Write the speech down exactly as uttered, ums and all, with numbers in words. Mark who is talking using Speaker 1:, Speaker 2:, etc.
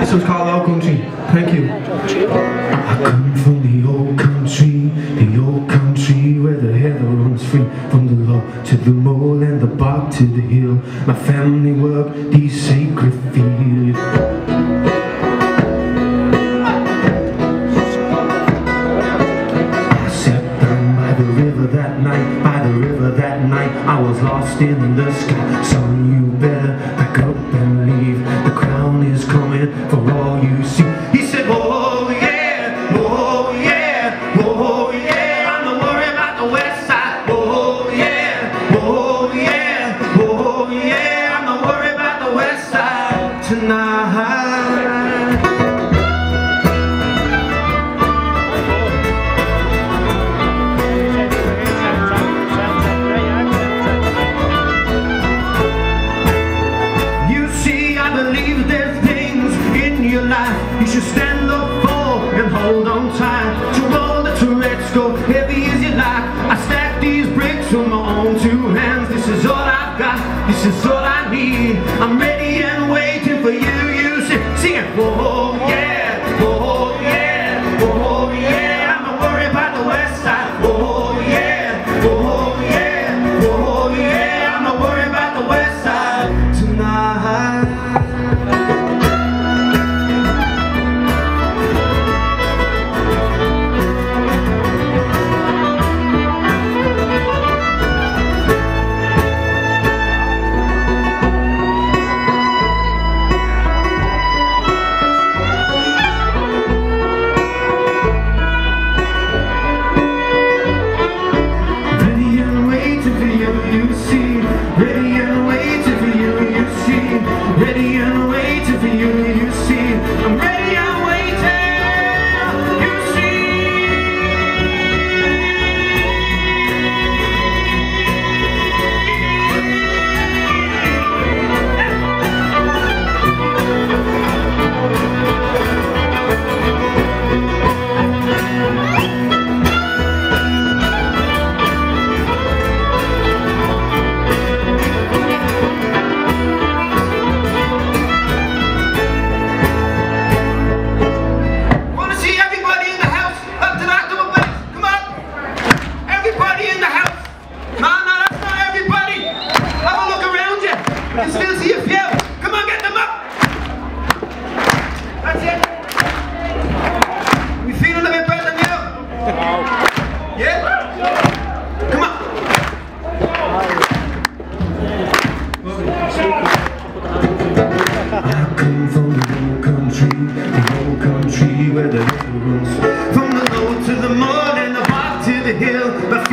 Speaker 1: This one's called Old Country. Thank you. I come from the old country, the old country where the heather runs free. From the low to the mole and the bog to the hill, my family work these sacred fields. I sat down by the river that night, by the river that night, I was lost in the sky. Son, you better pack up and leave. The crown is coming for all you see. He said, oh yeah, oh yeah, oh yeah, I'm not worried about the west side. Oh yeah, oh yeah, oh yeah, I'm not worried about the west side tonight. You should stand up for and hold on tight to all the turrets, go heavy as you like. I stack these bricks with my own two hands. This is all I've got, this is all I need. I'm ready and waiting for you, you sing, sing it. Oh yeah, oh yeah, oh yeah, I'm not worried about the west side. Oh yeah, oh yeah, oh yeah, I'm not worried about the west side tonight. Ready and waiting for you, you see. I'm ready and waiting, you see. I can still see a few. Come on, get them up. That's it. We feel a little bit better than you. Yeah? Come on. I come from the old country, the old country where the river runs from the low to the mud and the bog to the hill. But